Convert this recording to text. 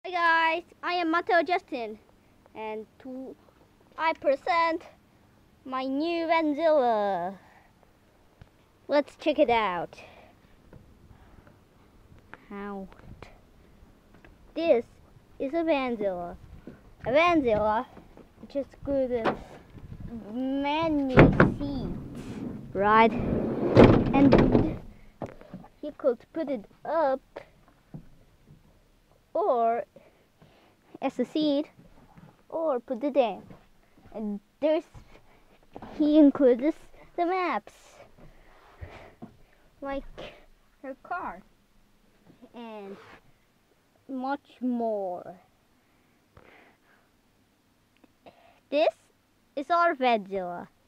Hi guys, I am Matteo Justin, and I present my new Vanzilla. Let's check it out. This is a Vanzilla. A Vanzilla which is good as many seats, right? And you could put it up or as a seat or put it down. And he includes the maps like her car and much more. This is our Vanzilla.